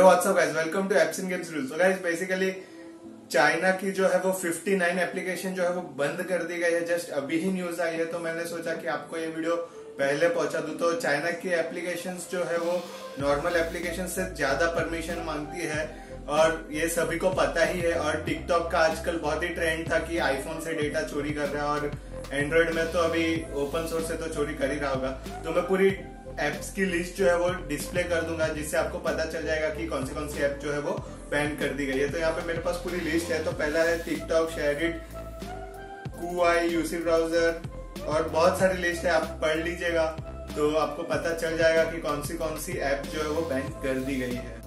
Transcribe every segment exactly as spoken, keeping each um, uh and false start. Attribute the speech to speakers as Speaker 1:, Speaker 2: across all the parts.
Speaker 1: WhatsApp guys, welcome to apps in games rules. तो guys basically China की जो है वो उनसठ एप्लीकेशन जो है वो बंद कर दी गई है। जस्ट अभी ही न्यूज आई है, तो मैंने सोचा कि आपको ये वीडियो पहले पहुंचा दूं। तो चाइना की एप्लीकेशंस जो है वो नॉर्मल एप्लीकेशन से ज्यादा परमिशन मांगती है और ये सभी को पता ही है। और टिकटॉक का आजकल बहुत ही ट्रेंड था कि आईफोन से डेटा चोरी कर रहा है और एंड्रॉइड में तो अभी ओपन सोर्स से तो चोरी कर ही रहा होगा। तो मैं पूरी एप्स की लिस्ट जो है वो डिस्प्ले कर दूंगा, जिससे आपको पता चल जाएगा कि कौन सी कौन सी ऐप जो है वो बैन कर दी गई है। तो यहाँ पे मेरे पास पूरी लिस्ट है। तो पहला है TikTok, SHAREit, Kwai, UC browser और बहुत सारी लिस्ट है, आप पढ़ लीजिएगा तो आपको पता चल जाएगा कि कौन सी कौन सी ऐप जो है वो बैन कर दी गई है।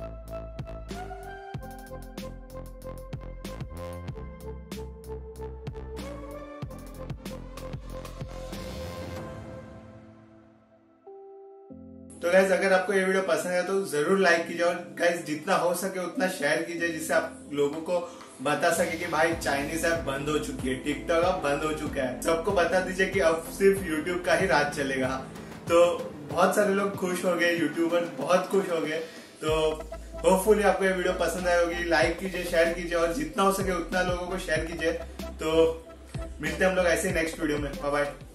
Speaker 1: तो गाइज अगर आपको ये वीडियो पसंद है तो जरूर लाइक कीजिए और गाइज जितना हो सके उतना शेयर कीजिए, जिससे आप लोगों को बता सके कि भाई चाइनीज ऐप बंद हो चुकी है, टिकटॉक अब बंद हो चुका है। सबको बता दीजिए कि अब सिर्फ यूट्यूब का ही राज चलेगा। तो बहुत सारे लोग खुश हो गए, यूट्यूबर बहुत खुश हो गए। तो होपफुली आपको ये वीडियो पसंद आई होगी। लाइक कीजिए, शेयर कीजिए और जितना हो सके उतना लोगों को शेयर कीजिए। तो मिलते हैं हम लोग ऐसे ही नेक्स्ट वीडियो में। Bye bye.